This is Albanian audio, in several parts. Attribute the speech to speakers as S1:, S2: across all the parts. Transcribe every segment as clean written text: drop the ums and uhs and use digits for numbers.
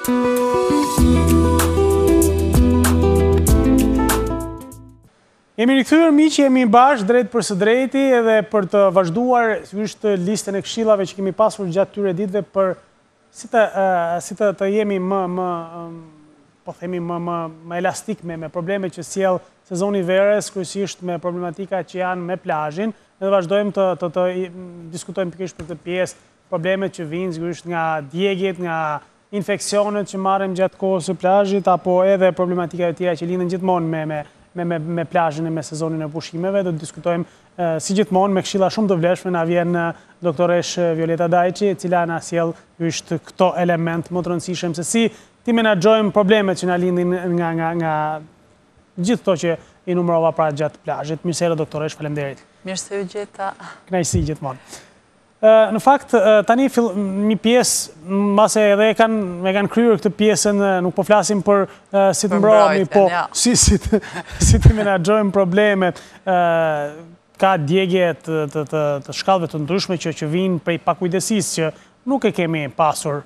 S1: Jemi rikthyer miq, jemi bashkë drejt për së drejti edhe për të vazhduar sigurisht listën e këshillave që kemi pasur gjatë këtyre ditëve për si të jemi më elastik me problemet që sjell sezoni verës, kryesisht me problematika që janë me plazhin, dhe vazhdojmë të diskutojmë pikërisht për këtë pjesë, problemet që vijnë sigurisht nga djegjet, nga infeksionet që marrim gjatë kohës së plazhit, apo edhe problematika e tjera që lidhen gjithmonë me plazhin e me sezonin e pushimeve. Do të diskutojmë si gjithmonë me këshilla shumë të vlefshme. Na vjen doktoresh Violeta Dajçi, e cila na sjell këto element më të rëndësishëm se si ti menaxhojmë problemet që na lindin nga gjithë to që i numërova pra gjatë plazhit. Mirësera doktoresh, faleminderit.
S2: Mirë se u gjeta.
S1: Kënaqësi gjithmonë. Në fakt, tani një pjesë, mbase edhe me kanë kryer këtë pjesën, nuk po flasim për si të mbrojmë, po si të menaxhojmë problemet. Ka djegje të shkallëve të ndryshme që vijnë prej pakujdesisë që nuk e kemi pasur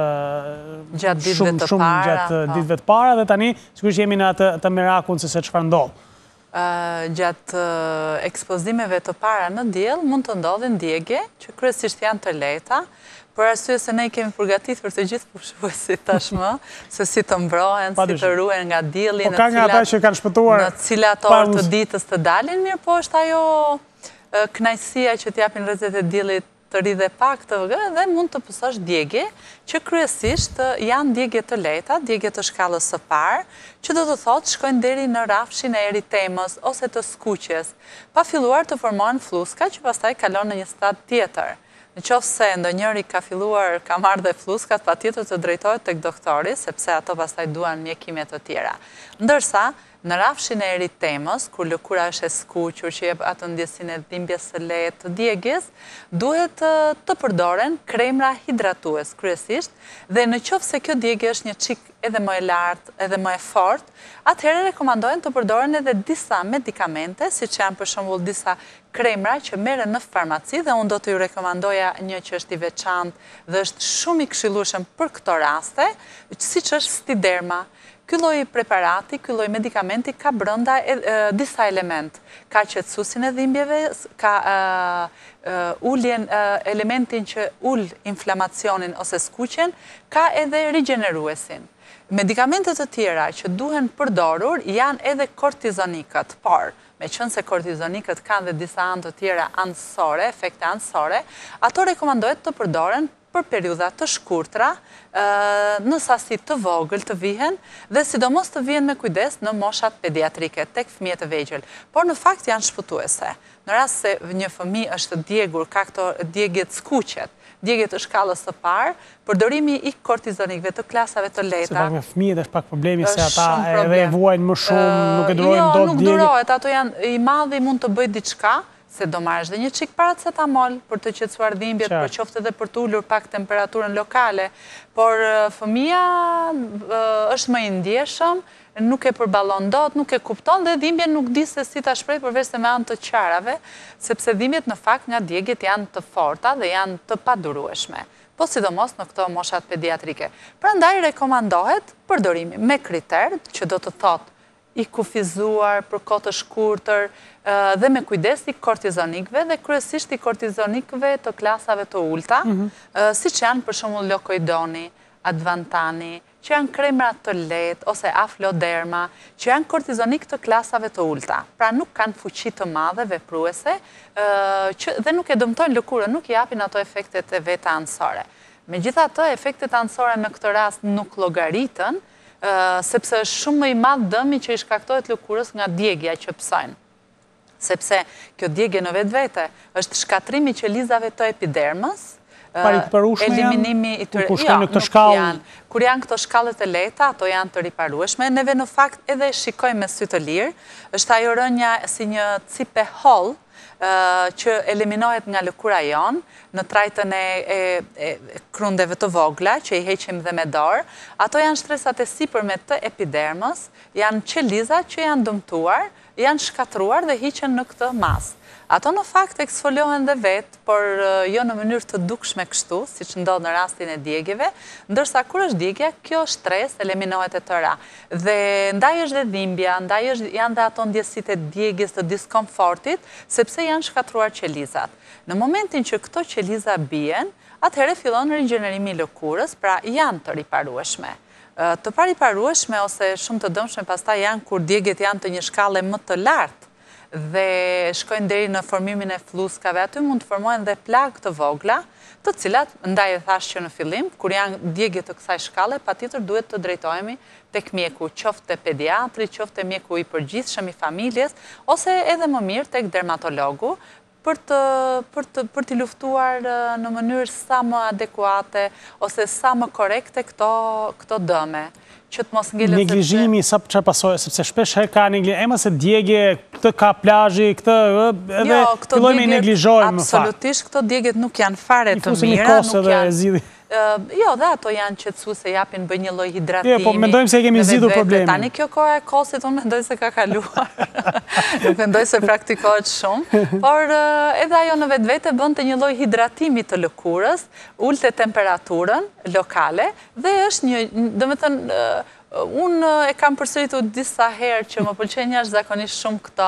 S2: gjatë
S1: ditëve të para, dhe tani sigurisht jemi në atë merakun se çfarë ndodh.
S2: Gjatë ekspozimeve të para në diell mund të ndodhin djegje që kryesisht janë të lehta, për arsye se ne kemi përgatitur të gjithë pushuesit tashmë, se si të mbrohen, si të ruhen nga dielli, në cilat orë të ditës të dalin, mirë po është ajo kënaqësia që t'japin rrezet e diellit të ri dhe pak të vëgë, dhe mund të pësosh djegje, që kryesisht janë djegje të lehta, djegje të shkallës së parë, që do të thotë shkojnë deri në rafshin e eritemës ose të skuqjes, pa filluar të formohen fluska që pastaj kalon në një stad tjetër. Në qoftë se ndonjëri ka marrë dhe fluskat, patjetër të drejtohet tek doktori, sepse ato pastaj duan mjekime të tjera. Ndërsa, në rafshin e eritemës, kur lëkura është e skuqur, që jep atë ndjesinë e dhimbjes së lehtë të djegjes, duhet të përdoren kremra hidratues kryesisht, dhe në qoftë se kjo djegje është një çik edhe më e lartë, edhe më e fortë, atëherë rekomandohen të përdoren edhe disa medikamente, siç janë për shembull disa kremra që merren në farmaci, dhe unë do të ju rekomandoja një që është i veçantë dhe është shumë i këshillueshëm për këto raste, siç është Stiderma. Ky lloj preparati, ky lloj medikamenti ka brenda disa element. Ka qetësuesin e dhimbjeve, ka uljen elementin që ul inflamacionin ose skuqjen, ka edhe rigjeneruesin. Medikamentet të tjera që duhen përdorur janë edhe kortizonikët, por meqense kortizonikët kanë dhe disa anë të tjera anësore, efekte anësore, ato rekomandohet të përdoren për periudha të shkurtra, në sasi të vogël të vihen, dhe sidomos të vihen me kujdes në moshat pediatrike, tek fëmijët e vegjël. Por në fakt janë shpëtuese. Në rast se një fëmijë është djegur, ka këto djegjet skuqet, djegjet të shkallës së parë, përdorimi i kortizonikëve të klasave të lehta.
S1: Se pak me fëmijët është pak problemi se ata edhe vuajnë më shumë, nuk e durojnë dot
S2: djegjet. Jo, nuk durohet, ato janë i madhi, mund të bëjë diçka, se do marrësh dhe një çik paracetamol për të qetësuar dhimbjet, për qoftë edhe për të ulur pak temperaturën lokale, por fëmia është më i ndjeshëm, nuk e përballon dot, nuk e kupton dhe dhimbjen nuk di se si ta shpreh përveç se me anë të qarave, sepse dhimbjet në fakt nga djegjet janë të forta dhe janë të padurueshme, po sidomos në këto moshat pediatrike. Prandaj rekomandohet përdorimi me kriter, që do të thotë i kufizuar për kohë të shkurtër dhe me kujdes i kortizonikëve dhe kryesisht i kortizonikëve të klasave të ulta, siç janë për shembull Lokoidoni, Advantani, që janë kremra të lehtë ose Afloderma, që janë kortizonik të klasave të ulta. Pra nuk kanë fuqi të madhe vepruese dhe nuk e dëmtojnë lëkurën, nuk i japin ato efektet e veta anësore. Megjithatë, efektet anësore në këtë rast nuk llogaritën, sepse është shumë më i madh dëmi që i shkaktohet lëkurës nga djegja që pësojnë. Sepse kjo djegje në vetvete është shkatrimi i qelizave të epidermës, eliminimi i tyre. Jo, nuk janë. Kur janë këto shkallët e lehta, ato janë të riparueshme. Neve në fakt edhe shikojmë me sy të lirë, është ajo rënja si një cipe holl që eliminohet nga lëkura jonë në trajtën e krundeve të vogla, që i heqim dhe me dorë. Ato janë shtresat e sipërme të epidermës, janë qelizat që janë dëmtuar janë shkatruar dhe hiqen në këtë masë. Ato në fakt eksfoliohen dhe vetë, por jo në mënyrë të dukshme kështu, si që ndodhë në rastin e djegjeve, ndërsa kur është djegja, kjo stres eliminohet e tëra. Dhe ndaj është dhe dhimbja, ndaj janë dhe ato ndjesit e djegjes të diskomfortit, sepse janë shkatruar qelizat. Në momentin që këto qeliza bien, atëhere fillon rigjenerimi i lëkurës, pra janë të riparueshme. Të pariparueshme ose shumë të dëmshme pastaj janë kur djegjet janë të një shkallë më të lartë, dhe shkojnë deri në formimin e fluskave, aty mund të formohen dhe plagë të vogla, të cilat, ndaj e thash që në fillim, kur janë djegje të kësaj shkalle, patjetër duhet të drejtohemi tek mjeku, qoftë pediatri, qoftë mjeku i përgjithshëm i familjes, ose edhe më mirë tek dermatologu, për t'i luftuar në mënyrë sa më adekuate, ose sa më korekte këto dëme.
S1: Neglizhimi sa që pasojë, sepse shpesh herë ka neglizhimi, ema se djegje, këtë ka plazhi, këtë edhe fillojme i neglizhojmë më fakt.
S2: Absolutisht, këto djegjet nuk janë fare të mira, nuk janë... Jo, dhe ato janë qetësu se japin bëj një lloj hidratimi.
S1: Po, mendojmë se kemi zgjidhur problemin.
S2: Tani kjo kohë e kosit, unë mendoj se ka kaluar. Nuk mendoj se praktikohet shumë, por edhe ajo në vetvete bën të një lloj hidratimi të lëkurës, ulte temperaturën lokale dhe është një, domethënë, unë e kam përsëritur disa herë që më pëlqejnë jashtëzakonisht shumë këto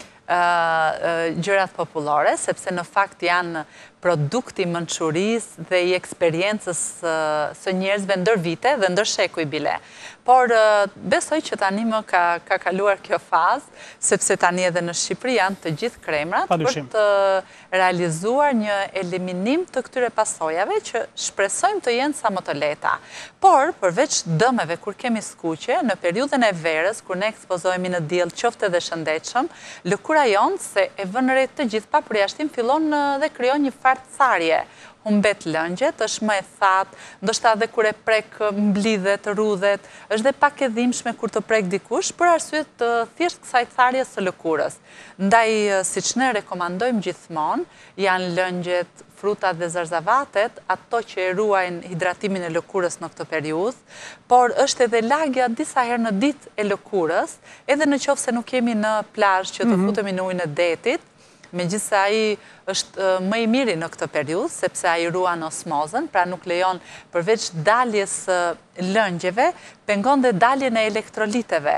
S2: gjërat popullore, sepse në fakt janë produkti mençurisë dhe i eksperiencës së njerëzve ndër vite dhe ndër shekuj bile. Por besoj që tani më ka kaluar kjo fazë, sepse tani edhe në Shqipëri janë të gjithë kremrat për të realizuar një eliminim të këtyre pasojave që shpresojmë të jenë sa më të lehta. Por, përveç dëmeve kur kemi skuqe, në periudhën e verës, kur ne ekspozohemi në diell qoftë edhe shëndetshëm, lëkura jonë se e vën re të gjithë pa përjashtim fillon dhe krijon një fartësarje. Humbet lëngjet, është më e thatë, ndoshta edhe kur e prek mblidhet, rrudhet, është dhe pak e dhimbshme kur të prek dikush, për arsye të thjesht kësaj tharjes së lëkurës. Ndaj, siç ne rekomandojmë gjithmonë, janë lëngjet, frutat dhe zarzavatet, ato që e ruajnë hidratimin e lëkurës në këtë periudhë, por është edhe lagja disa herë në ditë e lëkurës, edhe në qoftë se nuk jemi në plazh që të futemi në ujin e detit, megjithse ai është më i miri në këtë periudhë, sepse ai ruan osmozën, pra nuk lejon përveç daljes lëngjeve, pengon dhe daljen e elektroliteve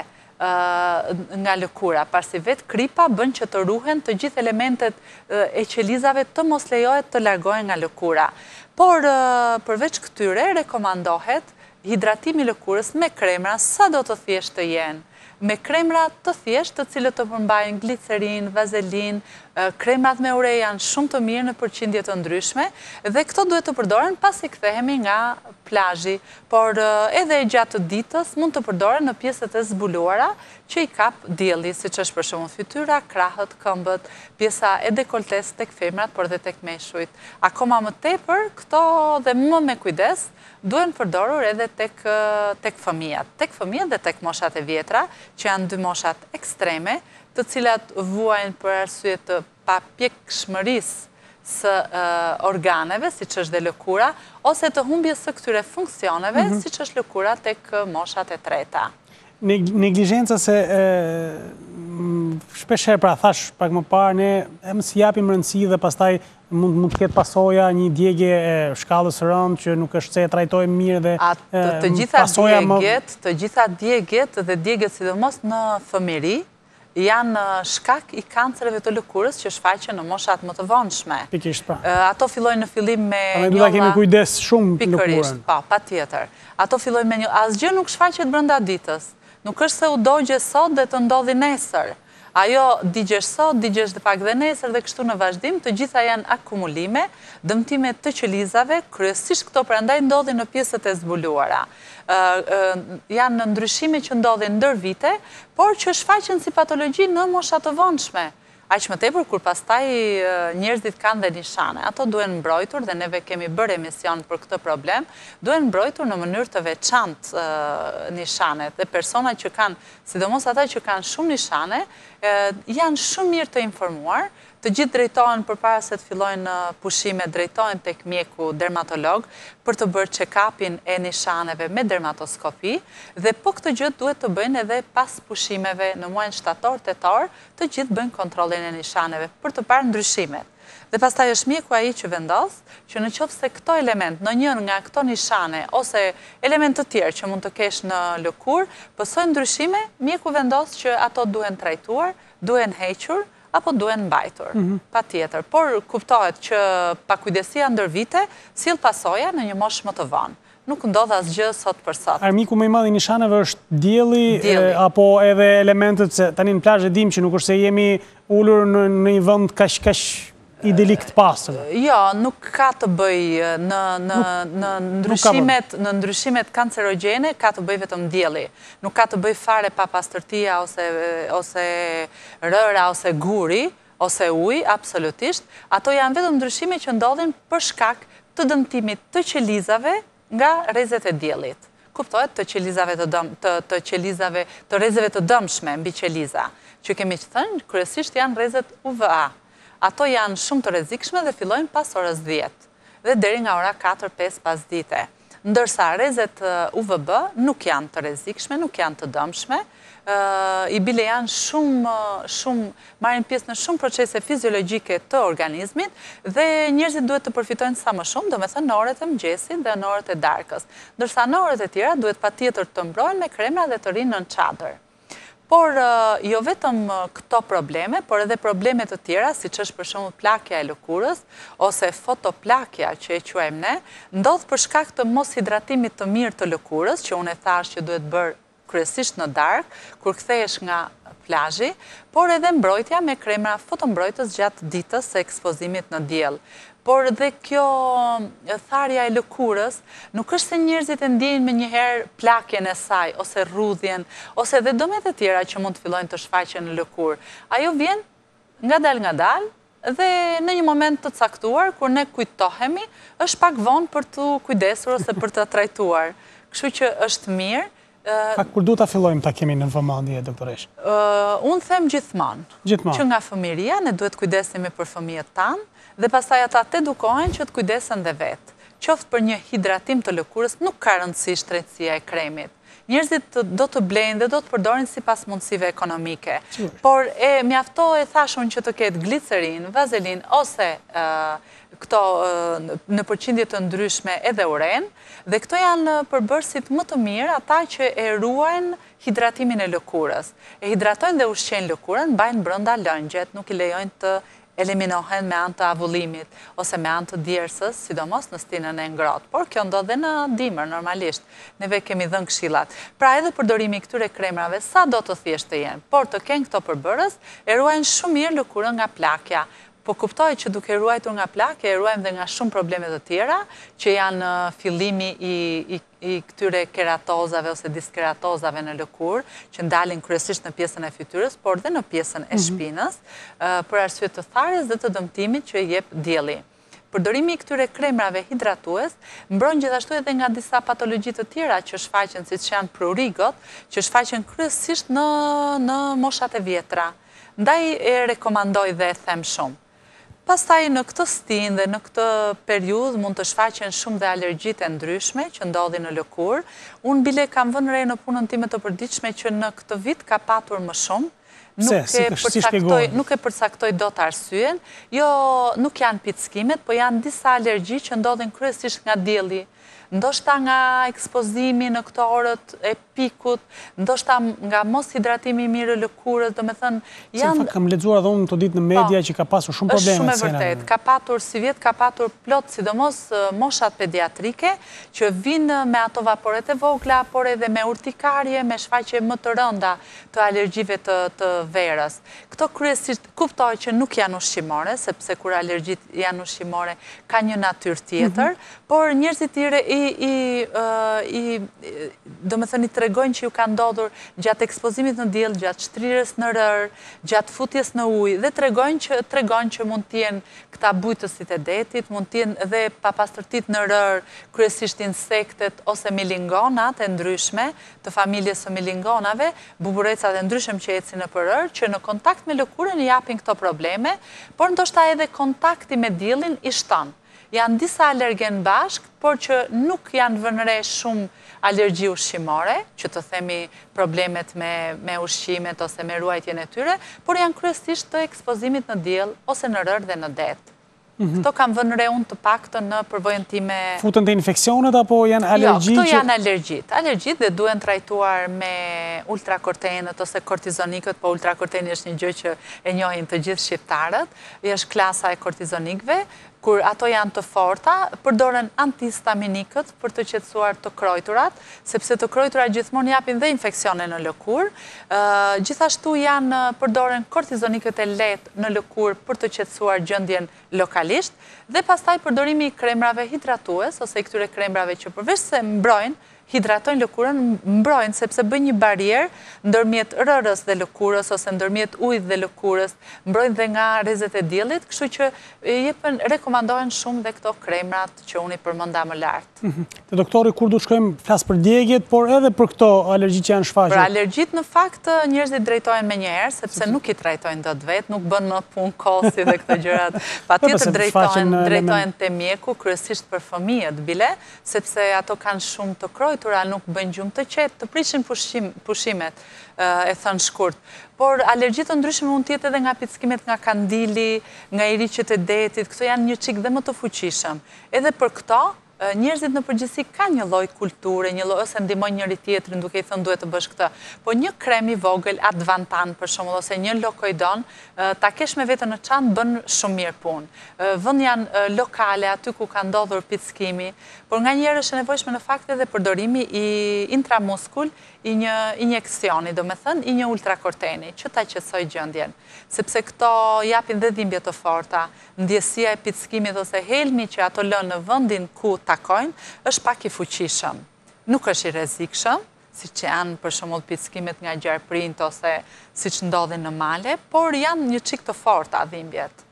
S2: nga lëkura, pasi vetë kripa bën që të ruhen të gjithë elementet e qelizave të mos lejohet të largohen nga lëkura. Por përveç këtyre rekomandohet hidratimi i lëkurës me kremra sa do të thjeshtë të jenë. Me kremra të thjeshtë të cilët të përmbajnë glicerin, vazelin, kremrat me ure janë shumë të mirë në përqindje të ndryshme dhe këto duhet të përdoren pasi kthehemi nga plazhi, por edhe gjatë ditës mund të përdoren në pjesët e zbuluara që i kap dielli, siç është për shembull fytyra, krahët, këmbët, pjesa e dekoltes tek femrat, por dhe tek meshujt. Akoma më tepër, këto dhe më me kujdes, duhen përdorur edhe tek fëmijat. Tek fëmijat dhe tek moshat e vjetra, që janë dy moshat ekstreme, të cilat vuajnë për arsye të papjekshmërisë së organeve, si që është dhe lëkura, ose të humbjes së këtyre funksioneve, si që është lëkura tek moshat e treta.
S1: Neglizhenca se shpesher, pra thash pak më parë, ne më si japim rëndësi dhe pastaj mund të ketë pasoja një djegje e shkallës së rëndë që nuk është se e trajtojmë mirë dhe pasoja më...
S2: Të gjitha djegjet dhe djegjet sidomos në fëmijëri janë shkak i kancereve të lëkurës që shfaqen në moshat më të vonshme.
S1: Pikërisht, pa.
S2: Ato fillojnë në fillim me
S1: njolla... Ne duhet kemi kujdes shumë lëkurën.
S2: Pikërisht, pa tjetër. Ato fillojnë me asgjë nuk shfaqet brenda ditës. Nuk është se u dogje sot dhe të ndodhi nesër. Ajo digjesh sot, digjesh dhe pak dhe nesër dhe kështu në vazhdim, të gjitha janë akumulime, dëmtime të qelizave, kryesisht këto prandaj ndodhin në pjesët e zbuluara. Janë ndryshime që ndodhin ndër vite, por që shfaqen si patologji në mosha të vonshme. Aq më tepër kur pastaj njerëzit kanë dhe nishane. Ato duhen mbrojtur dhe neve kemi bërë emision për këtë problem, duhen mbrojtur në mënyrë të veçantë nishanet dhe persona që kanë, sidomos ata që kanë shumë nishane, janë shumë mirë të informuar, Të gjithë drejtohen përpara se të fillojnë pushime, drejtohen tek mjeku dermatolog për të bërë check-upin e nishaneve me dermatoskopi dhe po këtë gjë duhet të bëjnë edhe pas pushimeve në muajin shtator, tetor, të gjithë bëjnë kontrollin e nishaneve për të parë ndryshimet. Dhe pastaj është mjeku ai që vendos që në qoftë se këto element në njën nga këto nishane ose element të tjerë që mund të kesh në lëkurë, pësojnë ndryshime, mjeku vendos që ato duhen trajtuar, duhen hequr apo duhen mbajtur. Patjetër, por kuptohet që pakujdesia ndër vite sill pasoja në një moshë më të vonë. Nuk ndodh asgjë sot për sot.
S1: Armiku më i madh i nishaneve është dielli apo edhe elementet, se tani në plazh e dim që nuk është se jemi ulur në një vend kaq idealik të pastër.
S2: Jo, nuk ka të bëj në ndryshimet kancerogjene, ka të bëj vetëm dielli. Nuk ka të bëj fare pa pastërtia ose rëra ose guri ose uji, absolutisht. Ato janë vetëm ndryshime që ndodhin për shkak të dëmtimit të qelizave nga rrezet e diellit. Kuptohet të qelizave të rrezeve të dëmshme mbi qeliza, që kemi thënë kryesisht janë rrezet UVA. Ato janë shumë të rrezikshme dhe fillojnë pas orës 10 dhe deri nga ora 4-5 pas dite. Ndërsa rrezet UVB nuk janë të rrezikshme, nuk janë të dëmshme, i bile janë shumë marrin pjesë në shumë procese fiziologjike të organizmit dhe njerëzit duhet të përfitojnë sa më shumë, domethënë në orët e mëngjesit dhe në orët e darkës. Ndërsa në orët e tjera duhet patjetër të mbrohen me krema dhe të rinë nën çadër. Por jo vetëm këto probleme, por edhe probleme të tjera, si që është për shembull plakja e lëkurës, ose fotoplakja që e quajmë ne, ndodh për shkak të mos hidratimit të mirë të lëkurës, që unë e thash që duhet bërë kryesisht në darkë, kur kthehesh nga plazhi, por edhe mbrojtja me krema fotombrojtës gjatë ditës së ekspozimit në diell. Por dhe kjo tharja e lëkurës, nuk është se njerëzit e ndjejnë me njëherë plakjen e saj, ose rrudhjen, ose dhe domet e tjera që mund të fillojnë të shfaqen në lëkurë. Ajo vjen nga dal, dhe në një moment të caktuar, kur ne kujtohemi, është pak vonë për të kujdesur ose për të trajtuar. Kështu që është mirë.
S1: Kur du ta fillojmë ta kemi në vëmendje, doktoresh?
S2: Unë them gjithmonë. Që nga fëmiria ne duhet kujdesemi për fëmijët tanë, dhe pastaj ata të edukohen që të kujdesen dhe vetë. Qoftë për një hidratim të lëkurës, nuk ka rëndësi shtrecësia e kremit. Njerëzit do të blejnë dhe do të përdorin sipas mundësive ekonomike. Por mjaftohet thashun që të ketë glicerin, vazelin ose këto në përqindje të ndryshme edhe uren, dhe këto janë përbërësit më të mirë ata që e ruajnë hidratimin e lëkurës. E hidratojnë dhe ushqejnë lëkurën, mbajnë brenda lëngjet, nuk i lejojnë të eliminohen me anë të avullimit ose me anë të djersës, sidomos në stinën e ngrohtë. Por kjo ndodh dhe në dimër, normalisht. Neve kemi dhënë këshillat. Pra edhe përdorimi i këtyre kremrave, sa do të thjeshtë jenë, por të kenë këto përbërës, e ruajnë shumë mirë lëkurën nga plakja. Po kuptoj që duke ruajtur nga plakja, e ruajmë dhe nga shumë probleme të tjera, që janë fillimi i këtyre keratozave ose diskeratozave në lëkurë, që ndalin kryesisht në pjesën e fytyrës, por dhe në pjesën e shpinës, për arsye të tharjes dhe të dëmtimit që jep dielli. Përdorimi i këtyre kremrave hidratues mbron gjithashtu edhe nga disa patologji të tjera që shfaqen, siç janë prurigot, që shfaqen kryesisht në moshat e vjetra. Ndaj e rekomandoj dhe e them shumë. Pastaj në këtë stinë dhe në këtë periudhë mund të shfaqen shumë dhe alergjitë e ndryshme që ndodhin në lëkurë. Unë bile kam vënë re në punën time të përditshme që në këtë vit ka patur më shumë. Nuk e përcaktoj dot arsyen. Jo, nuk janë pickimet, po janë disa alergji që ndodhin kryesisht nga dielli. Ndoshta nga ekspozimi në këto orët e pikut, ndoshta nga mos hidratimi mirë lëkurës, do me thënë...
S1: Kam lexuar edhe unë të ditë në media që ka pasur shumë probleme.
S2: Është shumë e vërtet. Ka patur, si vjetë, ka patur plot, sidomos moshat pediatrike, që vinë me ato vaporet e vogla, por edhe me urtikarje, me shfaqje më të rënda të alergjive të verës. Këto kryesisht kuptoj që nuk janë ushqimore, sepse kur alergjit janë ushqimore, ka një natyrë tjetër, por njerëzit do me thënë i tregojnë që ju ka ndodhur gjatë ekspozimit në diell, gjatë shtrirës në rër, gjatë futjes në ujë, dhe tregon që mund t'jenë këta bujtësit e detit, mund t'jenë dhe papastërtit në rër, kryesisht insektet ose milingonat e ndryshme, të familjes së milingonave, buburecat e ndryshme që ecin në përër, që në kontakt me lëkurën i japin këto probleme, por ndoshta edhe kontakti me diellin i shton. Janë disa alergen bashk, por që nuk janë vënë re shumë alergji ushqimore, që të themi problemet me ushqimet ose me ruajtjen e tyre, por janë kryesisht të ekspozimit në diell ose në rër dhe në det. Këto kam vënë re unë të paktën në përvojën time.
S1: Futën të infeksionet apo janë alergji?
S2: Jo, këto janë alergjit. Alergjit dhe duen trajtuar me ultrakortenët ose kortizonikët, po ultrakorteni është një gjë që e njohin të gjithë shqiptarët, është klasa e kortizonikëve, kur ato janë të forta, përdoren antihistaminikët për të qetësuar të krojturat, sepse të krojturat gjithmonë japin dhe infeksione në lëkur. Gjithashtu përdoren kortizonikët e lehtë në lëkur për të qetësuar gjendjen lokalisht, dhe pastaj përdorimi i kremrave hidratues, ose i këtyre kremrave që përveç se mbrojnë, hidratojnë lëkurën, mbrojnë, sepse bëjnë një barierë ndërmjet rërës dhe lëkurës, ose ndërmjet ujit dhe lëkurës, mbrojnë dhe nga rrezet e diellit, kështu që rekomandohen shumë dhe këto kremrat që unë i përmenda më lartë.
S1: Te doktori, kur du shkojmë flas për djegjet, por edhe për këto alergjit që janë shfaqur?
S2: Për alergjit, në fakt, njerëzit drejtojnë me njëherë, sepse nuk i trajtojnë dot vetë, nuk bën më punë kosi dhe këto gjërat. Patjetër drejtojnë te mjeku, kryesisht për fëmijët bile, sepse ato kanë shumë të krojtura, nuk bëjnë gjumë të qetë, të prishin pushimet, e thënë shkurt. Por alergjit të ndryshme mund tjetë edhe nga pickimet nga kandili, nga iriqet e detit, këto janë një çik dhe më të fuqishëm. Edhe për këto, njerëzit në përgjithësi ka një lloj kulture, një lloj ose ndihmojnë njëri tjetrin duke i thënë duhet të bësh këtë. Po një krem i vogël, Advantan për shembull, ose një Lokoidon, ta kesh me vete në çantë bën shumë mirë punë. Vend janë lokale aty ku ka ndodhur pickimi, por nganjëherë është e nevojshme në fakt edhe përdorimi i intramuskul i një injeksioni, do me thënë, i një ultrakorteni, që ta qetësoj gjendjen. Sepse këto japin dhe dhimbje të forta, ndjesia e pickimit ose helmi që ato lënë në vendin ku takojnë, është pak i fuqishëm. Nuk është i rrezikshëm, siç janë për shembull pickimet nga gjarprint ose siç ndodhin në male, por janë një çik të forta dhimbjet.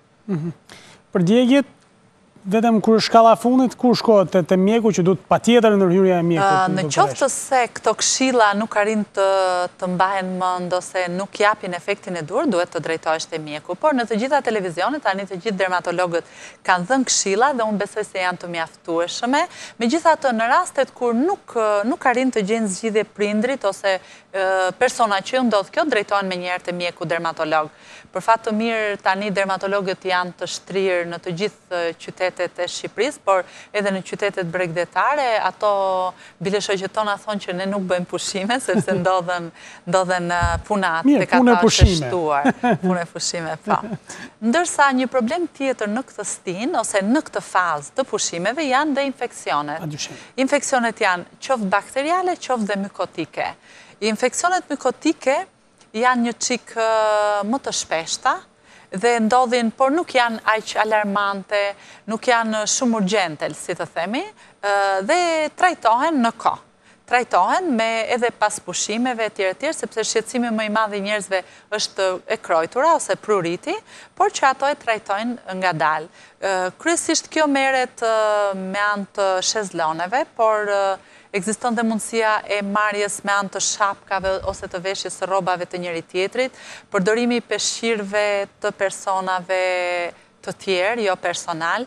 S1: Për djegjet, vetëm kur shkalla fundit, kur shkohet te mjeku që duhet patjetër ndërhyrja e mjekut?
S2: Në qoftë se këto këshilla nuk arrin të mbahen mend ose nuk japin efektin e duhur, duhet të drejtohesh te mjeku. Por në të gjitha televizionet, tani të gjithë dermatologët kanë dhënë këshilla dhe unë besoj se janë të mjaftueshme. Megjithatë, në rastet kur nuk arrin të gjejnë zgjidhje prindrit ose persona që ndodh kjo, drejtohen menjëherë te mjeku dermatolog. Për fat të mirë, tani dermatologët janë të shtrirë në të gjithë qytetet e Shqipërisë, por edhe në qytetet bregdetare, ato bile shoqet tona thonë që ne nuk bëjmë pushime, sepse ndodhen punat tek ata të shtuar. Punë pushime, po. Ndërsa një problem tjetër në këtë stinë, ose në këtë fazë të pushimeve, janë dhe infeksionet. Infeksionet janë qoftë bakteriale, qoftë dhe mykotike. Infeksionet mykotike janë një çik më të shpeshta dhe ndodhin, por nuk janë aq alarmante, nuk janë shumë urgjente, si të themi, dhe trajtohen në kohë. Trajtohen me edhe pas pushimeve etj, sepse shqetësimi më i madh i njerëzve është e krojtura ose pruriti, por që ato e trajtojnë ngadalë. Kryesisht kjo merret me anë të shezloneve, por ekziston dhe mundësia e marrjes me anë të shapkave ose të veshjes së rrobave të njëri tjetrit, përdorimi i peshqirëve të personave të tjerë, jo personal,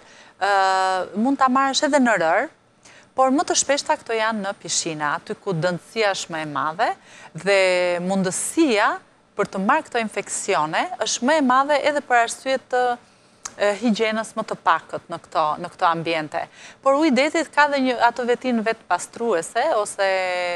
S2: mund ta marrësh edhe në rër, por më të shpeshta këto janë në pishina, aty ku dëndësia është më e madhe dhe mundësia për të marrë këto infeksione është më e madhe edhe për arsye të higjienës më të pakët në këto ambiente. Por uji i detit ka dhe ato vetin vetë pastruese ose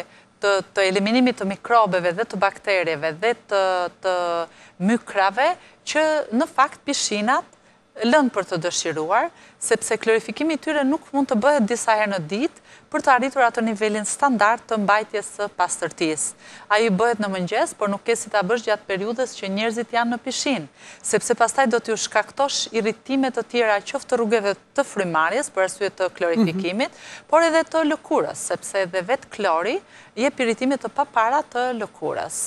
S2: të eliminimit të mikrobeve dhe të bakterieve dhe të mykrave që në fakt pishinat lënë për të dëshiruar, sepse klorifikimi i tyre nuk mund të bëhet disa herë në ditë për të arritur atë nivelin standard të mbajtjes së pastërtisë. Ai bëhet në mëngjes, por nuk ke si ta bësh gjatë periudhës që njerëzit janë në pishinë, sepse pastaj do t'ju shkaktosh irritime të tjera qoftë të rrugëve të frymarrjes për arsye të klorifikimit, por edhe të lëkurës, sepse edhe vetë klori jep irritime të papara të lëkurës.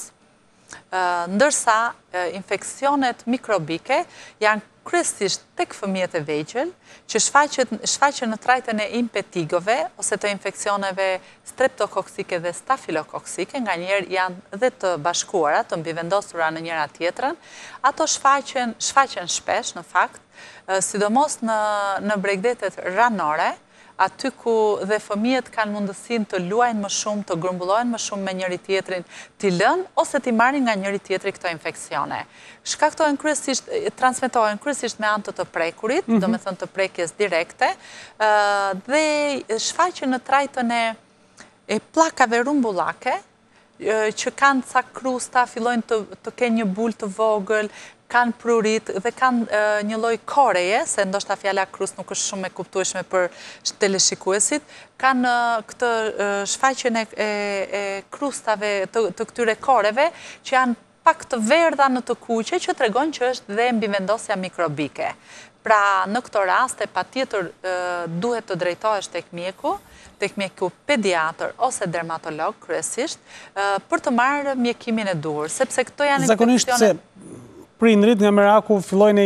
S2: Ndërsa infeksionet mikrobike janë kryesisht tek fëmijët e vegjël, që shfaqen në trajtën e impetigove ose të infeksioneve streptokoksike dhe stafilokoksike, nga njerë janë dhe të bashkuara, të mbivendosura në njëra tjetrën. Ato shfaqen shpesh, në fakt, sidomos në bregdetet ranore, aty ku dhe fëmijët kanë mundësin të luajnë më shumë, të grumbullohen më shumë me njëri tjetrin, t'i lënë ose t'i marrin nga njëri tjetri këto infeksione. Shkaktohen kryesisht, transmetohen kryesisht me anë të prekurit, do me thënë të prekjes direkte, dhe shfaqen në trajtën e pllakave rumbullake, që kanë ca krusta, fillojnë të kenë një bul të vogël, kanë prurit dhe kanë një lloj koreje, se ndoshta fjala krust nuk është shumë e kuptueshme për teleshikuesit, kanë këtë shfaqjen e krustave të këtyre koreve që janë pak të verdha në të kuqe, që tregon që është dhe mbivendosja mikrobike. Pra, në këto raste, patjetër duhet të drejtohesh tek mjeku pediatër ose dermatolog kryesisht, për të marrë mjekimin e duhur, sepse këto janë infeksione.
S1: Prindrit nga meraku fillojnë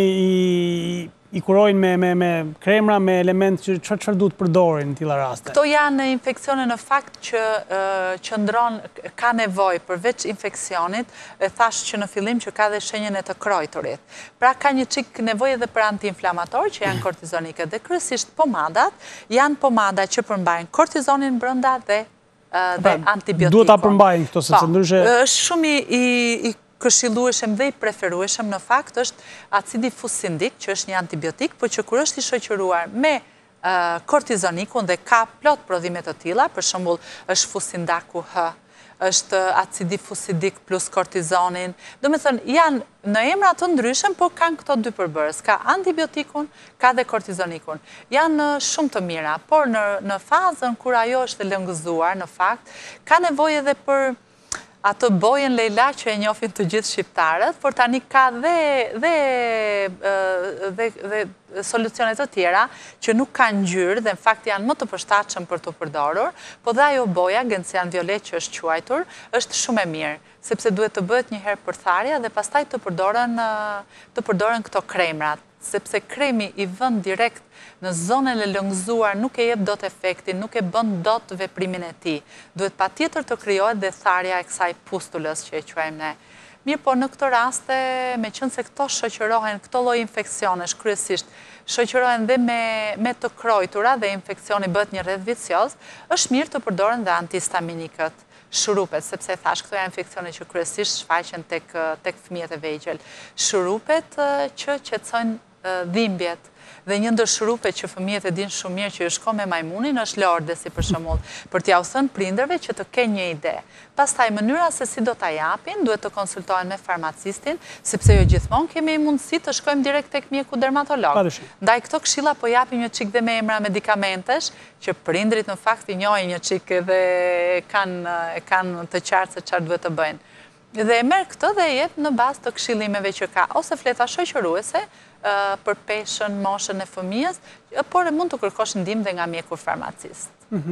S1: i kurojnë me kremra, me element që çfarë duhet përdorin në tilla raste?
S2: Këto janë infeksione në fakt që qëndron, ka nevojë përveç infeksionit, e thash që në fillim që ka dhe shenjën e të krojturit. Pra ka një çik nevojë edhe për antiinflamator që janë kortizonike dhe kryesisht pomadat, janë pomada që përmbajnë kortizonin brenda dhe antibiotikun.
S1: Duhet ta përmbajnë këto sepse ndryshe
S2: është shumë i këshillueshëm dhe i preferueshëm në fakt është acidi fusindik, që është një antibiotik, por që kur është i shoqëruar me kortizonikun dhe ka plot prodhime të tilla, për shembull është fusindaku H, është acidi fusindik plus kortizonin. Do me thënë, janë në emra të ndryshëm, por kanë këto dy përbërës. Ka antibiotikun, ka dhe kortizonikun. Janë shumë të mira, por në fazën kur ajo është lëngëzuar, në fakt, ka nevojë edhe për atë bojën Leila që e njohin të gjithë shqiptarët, por tani ka dhe solucionet të tjera që nuk kanë ngjyrë dhe në fakt janë më të përshtatshëm për të përdorur, po dhe ajo boja, Gencian Violet që është quajtur, është shumë e mirë, sepse duhet të bëhet një herë përtharja dhe pastaj të përdoren këto kremrat, sepse kremi i vënë direkt në zonën e lëngëzuar nuk e jep dot efektin, nuk e bën dot veprimin e tij. Duhet patjetër të krijohet dhe tharja e kësaj pustulës që e quajmë ne. Mirë, po në këto raste, meqense këto shoqërohen, këto lloj infeksionesh kryesisht shoqërohen dhe me të krojtura dhe infeksioni bëhet një rreth vicioz, është mirë të përdoren dhe antihistaminikët. Shurupet, sepse thash këto janë infeksione që kryesisht shfaqen tek fëmijët e vegjël. Shurupet që qetësojnë dhimbjet. Dhe një ndër shurupet që fëmijët e dinë shumë mirë që ju shko me majmunin është lordesi për shembull, për t'ia u thënë prindërve që të kenë një ide. Pastaj mënyra se si do ta japin, duhet të konsultohen me farmacistin, sepse jo gjithmonë kemi mundësi të shkojmë direkt tek mjeku dermatolog. Ndaj këto këshilla po japim një çik dhe me emra medikamentesh, që prindrit në fakt i njohin një çik dhe kanë të qartë se çfarë duhet të bëjnë. Dhe e merr këtë dhe e jep në bazë të këshillimeve që ka, ose fleta shoqëruese, për peshën, moshën e fëmijës, por mund të kërkosh ndihmë dhe nga mjeku farmacist.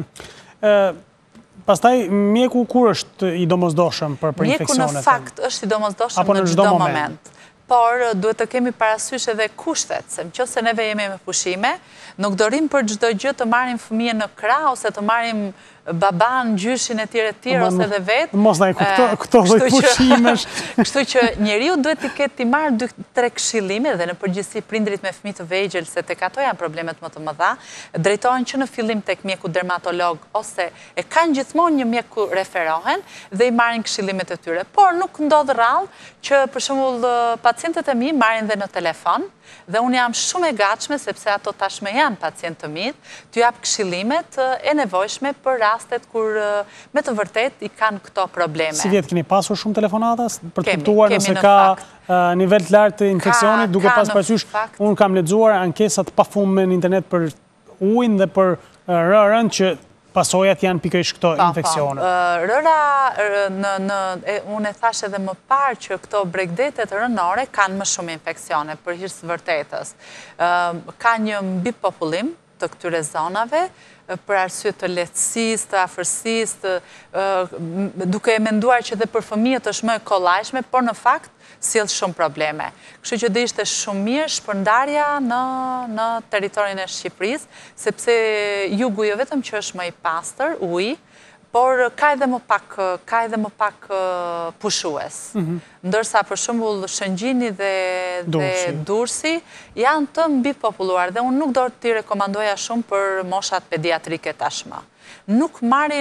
S1: Pastaj, mjeku kur është i domosdoshëm për infeksionet?
S2: Mjeku në fakt është i domosdoshëm në çdo moment. Por duhet të kemi parasysh edhe kushtet, se nëse neve jemi me pushime, nuk do rim për çdo gjë të marrim fëmijën në krah ose të marrim baban, gjyshin e tjerë ose dhe vetë.
S1: Mos na i këto lloj pushimesh.
S2: Kështu që njeriu duhet të marrë 2-3 këshillime dhe në përgjithësi prindrit me fëmijë të vegjël, se tek ato janë problemet më të mëdha, drejtohen që në fillim tek mjeku dermatolog ose e kanë gjithmonë një mjek ku referohen dhe i marrin këshillimet e tyre. Por nuk ndodh rrallë që për shembull pacientët e mi marrin dhe në telefon, dhe unë jam shumë e gatshme, sepse ato tashme janë pacient të mirë, t'ju jap këshillimet e nevojshme për rast rastet kur me të vërtet i kanë këto probleme.
S1: Si vjetë keni pasur shumë telefonatas për të kuptuar nëse ka nivel të lartë të infekcionit, duke pas parasysh, unë kam lexuar ankesat pafundme në internet për ujin dhe për rërën që pasojat janë pikërisht këto infekcione.
S2: Rëra, unë e thash edhe më parë që këto bregdetet rënore kanë më shumë infekcione, për hir të vërtetës. Ka një mbi popullim të këtyre zonave, për arsye të lehtësisë, të afërsisë, duke e menduar që dhe për fëmijët është më e kollajshme, por në fakt sjell shumë probleme. Kështu që do ishte shumë mirë shpërndarja në territorin e Shqipërisë, sepse jugu jo vetëm që është më i pastër, uji, por ka edhe më pak pushues. Ndërsa për shembull Shëngjini dhe Durrësi janë të mbipopulluar dhe unë nuk do t'i rekomandoja shumë për moshat pediatrike tashmë. Nuk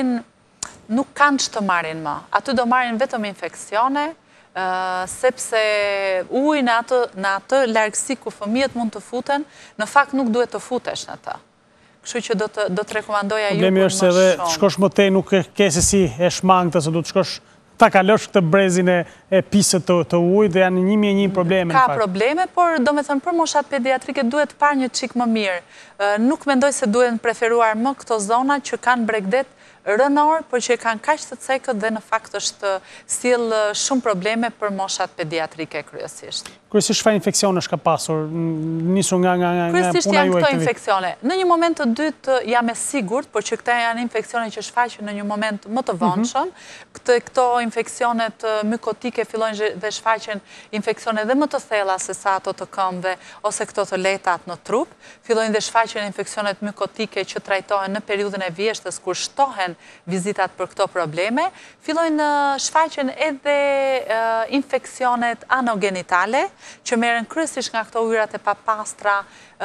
S2: kanë ç'të marrin më. Aty do marrin vetëm infeksione, sepse uji në atë largësi ku fëmijët mund të futen, në fakt nuk duhet të futesh në të. Kështu që do të rekomandoja ju për më shumë.
S1: Problemi është se edhe të shkosh më tej nuk ke se si e shmangtë, se du të shkosh ta kalosh këtë brezin e pisët të ujit dhe janë 1001 probleme.
S2: Ka probleme, por do me thënë për moshat pediatrike duhet parë një çik më mirë. Nuk mendoj se duhet preferuar më këto zona që kanë bregdet rënor, por që kanë kaq të cekët dhe në fakt është sjell shumë probleme për moshat pediatrike kryesisht.
S1: Kryesisht çfarë infeksionesh ka pasur? Nisur nga puna juaj.
S2: Kryesisht janë këto infeksione. Në një moment të dytë jam e sigurt, por që këta janë infeksione që shfaqen në një moment më të vonshëm. Këto infeksionet mykotike fillojnë dhe shfaqen infeksione dhe më të thella se sa ato të këmbëve ose këto të lehtat në trup. Fillojnë dhe shfaqen infeksionet mykotike që trajtohen në periudhën e vjeshtës kur shtohen vizitat për këto probleme, fillojnë shfaqen edhe infeksionet anogenitale, që merren kryesisht nga këto ujërat e papastra,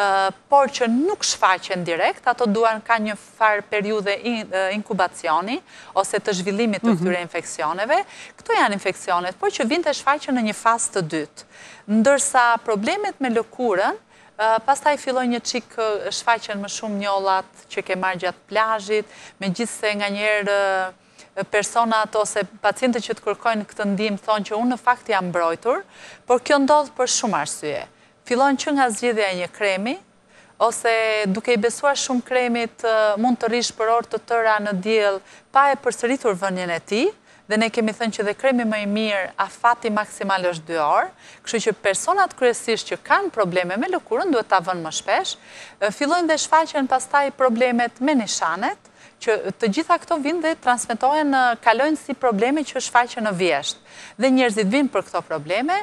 S2: por që nuk shfaqen direkt, ato duan ka një farë periudhe inkubacioni, ose të zhvillimit të këtyre infeksioneve. Këto janë infeksionet, por që vinte shfaqen në një fazë të dytë. Ndërsa problemet me lëkurën, pastaj filloj një çik shfaqen më shumë njollat që ke marrë gjatë plazhit, megjithse nganjëherë personat ose pacientët që të kërkojnë këtë ndihmë thonë që unë në fakt jam mbrojtur, por kjo ndodh për shumë arsye. Fillon që nga zgjidhja e një kremi, ose duke i besuar shumë kremit mund të rish për orë të tëra në diell pa e përsëritur vënien e tij. Dhe ne kemi thënë që dhe kremi më i mirë, afati maksimal është 2 orë, kështu që personat kryesisht që kanë probleme me lëkurën duhet ta vënë më shpesh, fillojnë dhe shfaqen pastaj problemet me nishanet, që të gjitha këto vinë dhe transmetohen, kalojnë si probleme që shfaqen në vjesht. Dhe njerëzit vinë për këto probleme,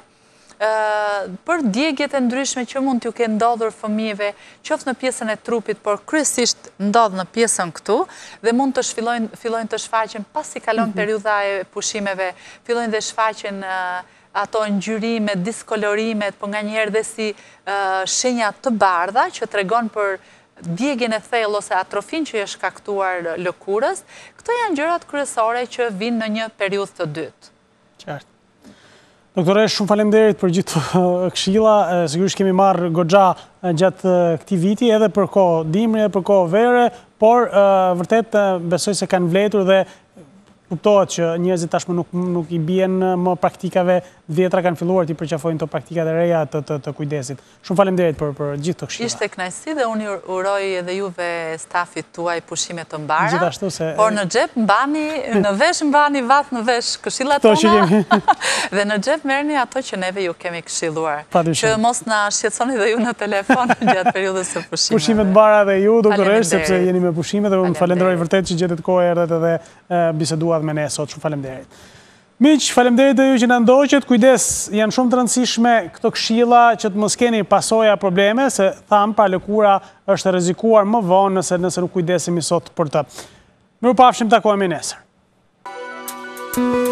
S2: për djegjet e ndryshme që mund t'ju ke ndodhur fëmijëve, qoftë në pjesën e trupit, por kryesisht ndodh në pjesën këtu, dhe mund të fillojnë të shfaqen pasi kalon periudha e pushimeve, fillojnë dhe shfaqen ato ngjyrimet, diskolorimet, por nganjëherë dhe si shenja të bardha që tregon për djegjen e thellë ose atrofin që është shkaktuar lëkurës. Këto janë gjërat kryesore që vinë në një periudhë të dytë.
S1: Qartë. Doktore, shumë faleminderit për gjithë këshilla, sigurisht kemi marrë goxha gjatë këtij viti edhe për kohë dimri edhe për kohë vere, por vërtet besoj se kanë vletur dhe kuptohet që njerëzit tashmë nuk i bien më praktikave vjetra, kanë filluar t'i përqafojnë të praktikat e reja të kujdesit. Shumë faleminderit për gjithë të këshilla.
S2: Ishte kënaqësi dhe unë uroj edhe juve stafit tuaj pushime të mbara.
S1: Gjithashtu se
S2: por në xhep mbani, në vesh mbani vat në vesh këshillat tona. Dhe në xhep merrni ato që neve ju kemi këshilluar. Që mos na shqetësoni dhe ju në telefon gjatë periudhës së pushimeve.
S1: Pushime të mbara dhe ju, doktoresh, sepse jeni me pushime dhe unë falenderoj vërtet që gjetet kohë erdhet edhe biseduat me ne sot. Shumë faleminderit. Miq, faleminderit dhe ju që na ndoqët. Kujdes, janë shumë të rëndësishme këto këshilla që të mos keni pasoja probleme, se tham pra lëkura është e rrezikuar më vonë nëse nuk kujdesemi sot për të. Mirupafshim, takohemi nesër.